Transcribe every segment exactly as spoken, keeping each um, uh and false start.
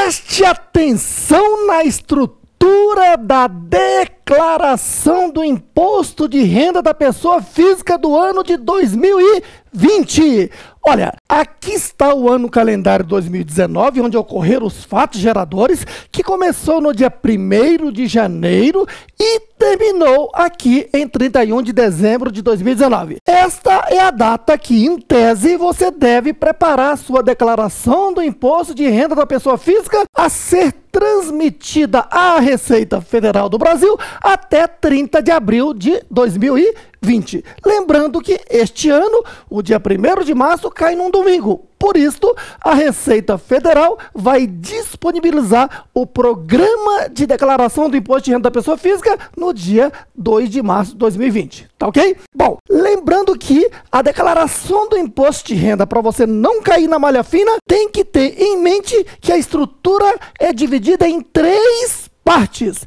Preste atenção na estrutura da declaração do imposto de renda da pessoa física do ano de dois mil e vinte. Olha, aqui está o ano calendário dois mil e dezenove, onde ocorreram os fatos geradores, que começou no dia primeiro de janeiro e terminou aqui em trinta e um de dezembro de dois mil e dezenove. Esta é a data que, em tese, você deve preparar a sua declaração do imposto de renda da pessoa física a ser transmitida à Receita Federal do Brasil até trinta de abril de dois mil e vinte. Lembrando que este ano, o dia primeiro de março, cai num domingo. Por isso, a Receita Federal vai disponibilizar o programa de declaração do imposto de renda da pessoa física no dia dois de março de dois mil e vinte. Tá ok? Bom, lembrando que a declaração do imposto de renda, para você não cair na malha fina, tem que ter em mente que a estrutura é dividida em três partes: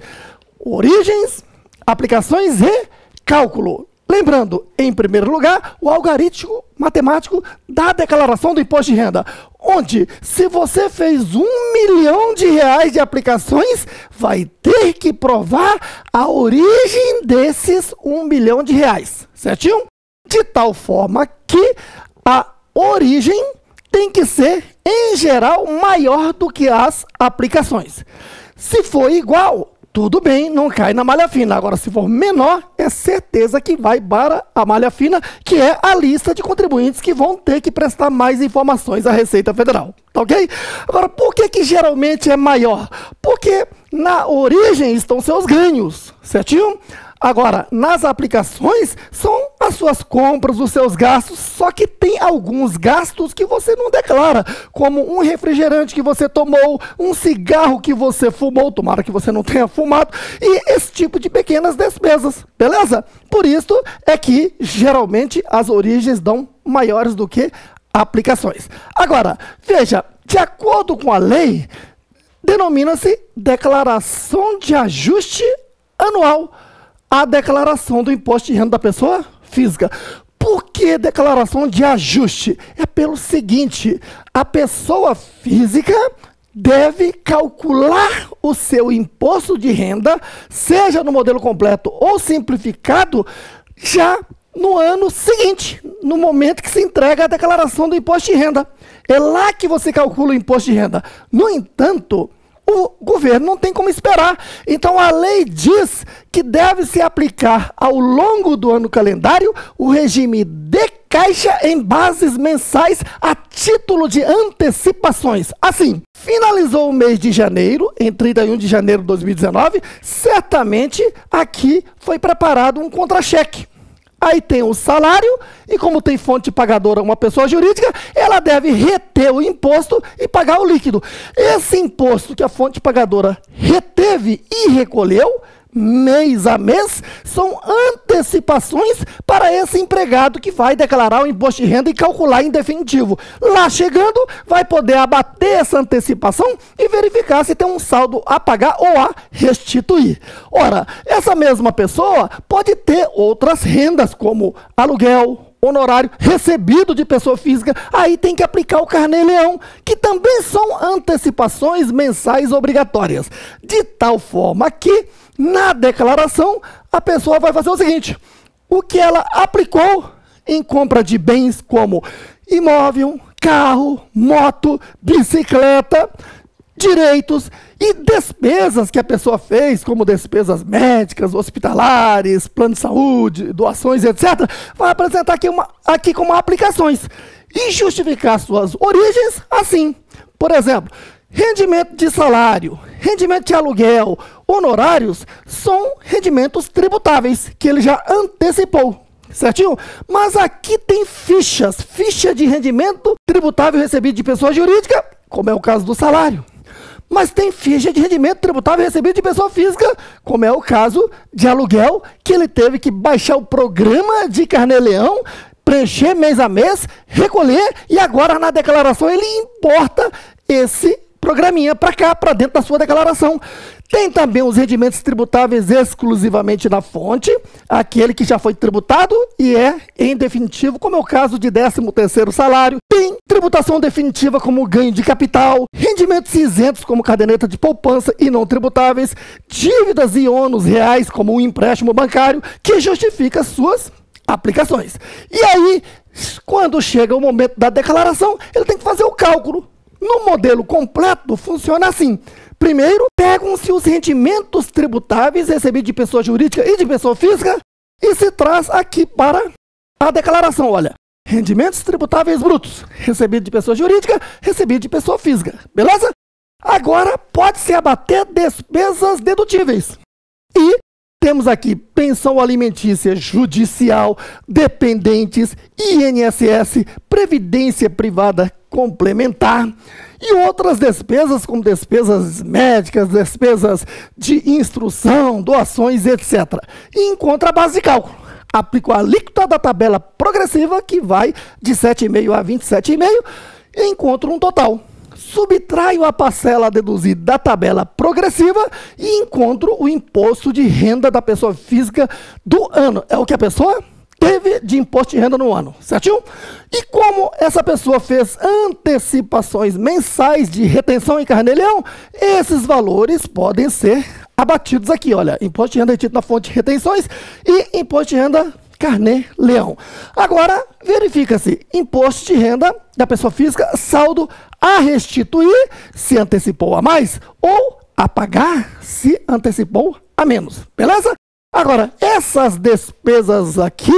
origens, aplicações e cálculo. Lembrando, em primeiro lugar, o algoritmo matemático da declaração do imposto de renda, onde, se você fez um milhão de reais de aplicações, vai ter que provar a origem desses um milhão de reais, certinho? De tal forma que a origem tem que ser, em geral, maior do que as aplicações. Se for igual, tudo bem, não cai na malha fina. Agora, se for menor, é certeza que vai para a malha fina, que é a lista de contribuintes que vão ter que prestar mais informações à Receita Federal. Tá ok? Agora, por que que geralmente é maior? Porque na origem estão seus ganhos, certinho? Agora, nas aplicações, são as suas compras, os seus gastos, só que tem alguns gastos que você não declara, como um refrigerante que você tomou, um cigarro que você fumou, tomara que você não tenha fumado, e esse tipo de pequenas despesas, beleza? Por isso é que, geralmente, as origens dão maiores do que aplicações. Agora, veja, de acordo com a lei, denomina-se declaração de ajuste anual a declaração do imposto de renda da pessoa física. Por que declaração de ajuste? É pelo seguinte: a pessoa física deve calcular o seu imposto de renda, seja no modelo completo ou simplificado, já no ano seguinte, no momento que se entrega a declaração do imposto de renda. É lá que você calcula o imposto de renda. No entanto, o governo não tem como esperar. Então, a lei diz que deve se aplicar ao longo do ano calendário o regime de caixa em bases mensais a título de antecipações. Assim, finalizou o mês de janeiro, em trinta e um de janeiro de dois mil e dezenove, certamente aqui foi preparado um contra-cheque. Aí tem o salário, e como tem fonte pagadora uma pessoa jurídica, ela deve reter o imposto e pagar o líquido. Esse imposto que a fonte pagadora reteve e recolheu, mês a mês, são antecipações para esse empregado que vai declarar o imposto de renda e calcular em definitivo. Lá chegando, vai poder abater essa antecipação e verificar se tem um saldo a pagar ou a restituir. Ora, essa mesma pessoa pode ter outras rendas, como aluguel, honorário recebido de pessoa física. Aí tem que aplicar o Carnê-Leão, que também são antecipações mensais obrigatórias. De tal forma que, na declaração, a pessoa vai fazer o seguinte: o que ela aplicou em compra de bens como imóvel, carro, moto, bicicleta, direitos e despesas que a pessoa fez, como despesas médicas, hospitalares, plano de saúde, doações, etcétera, vai apresentar aqui, uma, aqui como aplicações e justificar suas origens assim. Por exemplo, rendimento de salário, rendimento de aluguel, honorários são rendimentos tributáveis que ele já antecipou, certinho? Mas aqui tem fichas, ficha de rendimento tributável recebido de pessoa jurídica, como é o caso do salário. Mas tem ficha de rendimento tributável recebido de pessoa física, como é o caso de aluguel, que ele teve que baixar o programa de Carnê-Leão, preencher mês a mês, recolher, e agora na declaração ele importa esse programinha para cá, para dentro da sua declaração. Tem também os rendimentos tributáveis exclusivamente na fonte, aquele que já foi tributado e é em definitivo, como é o caso de décimo terceiro salário. Tem tributação definitiva como ganho de capital, rendimentos isentos como caderneta de poupança e não tributáveis, dívidas e ônus reais como um empréstimo bancário que justifica suas aplicações. E aí, quando chega o momento da declaração, ele tem que fazer o cálculo. No modelo completo, funciona assim. Primeiro, pegam-se os rendimentos tributáveis recebidos de pessoa jurídica e de pessoa física e se traz aqui para a declaração. Olha, rendimentos tributáveis brutos, recebido de pessoa jurídica, recebido de pessoa física. Beleza? Agora, pode-se abater despesas dedutíveis. E temos aqui pensão alimentícia judicial, dependentes, I N S S, previdência privada complementar e outras despesas, como despesas médicas, despesas de instrução, doações, etcétera. E encontra a base de cálculo. Aplico a alíquota da tabela progressiva, que vai de sete vírgula cinco a vinte e sete vírgula cinco, e encontro um total. Subtraio a parcela deduzida da tabela progressiva e encontro o imposto de renda da pessoa física do ano. É o que a pessoa teve de imposto de renda no ano, certinho? E como essa pessoa fez antecipações mensais de retenção em carnê-leão, esses valores podem ser abatidos aqui, olha, imposto de renda retido na fonte de retenções e imposto de renda carnê-leão. Agora, verifica-se imposto de renda da pessoa física, saldo a restituir se antecipou a mais ou a pagar se antecipou a menos, beleza? Agora, essas despesas aqui,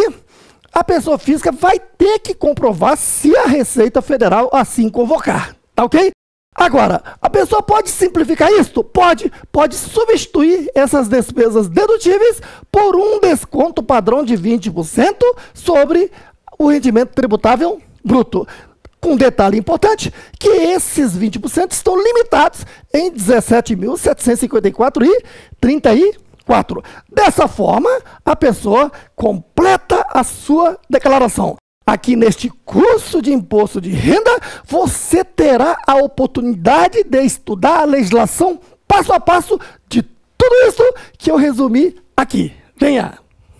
a pessoa física vai ter que comprovar se a Receita Federal assim convocar, tá ok? Agora, a pessoa pode simplificar isto? Pode. Pode substituir essas despesas dedutíveis por um desconto padrão de vinte por cento sobre o rendimento tributável bruto. Com um detalhe importante, que esses vinte por cento estão limitados em dezessete mil setecentos e cinquenta e quatro reais e trinta e quatro centavos. Dessa forma, a pessoa completa a sua declaração. Aqui neste curso de imposto de renda, você terá a oportunidade de estudar a legislação passo a passo de tudo isso que eu resumi aqui. Venha!